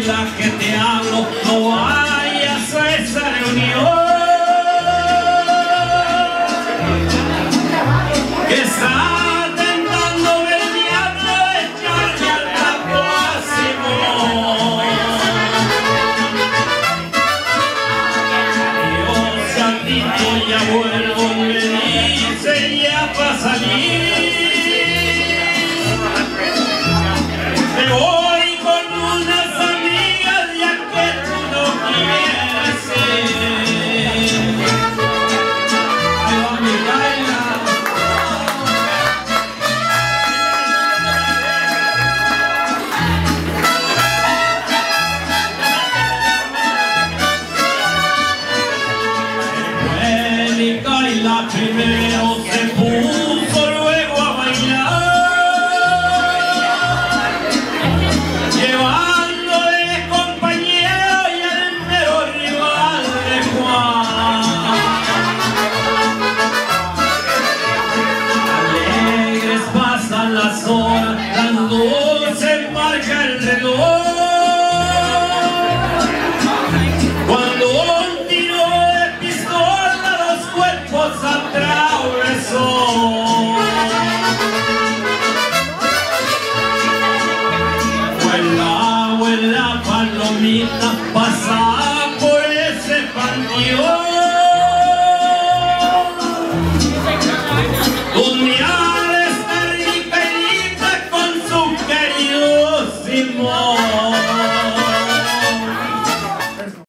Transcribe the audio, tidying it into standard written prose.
la que te hablo, no vayas a esa reunión que está tentando el diablo de echarle al trapo a Simón. Dios santito, ya vuelvo, me dice ya para salir. Me voy con unas amigas ya que tú no quieres ser. Ahí va mi baila. Angélica y la primero se puso luego a bailar, llevándole compañero y al mero rival de Juan. Alegres pasan las horas, dándose marca el reloj, cuando un tiro de pistola los cuerpos atravesó. Vuela, vuela palomita,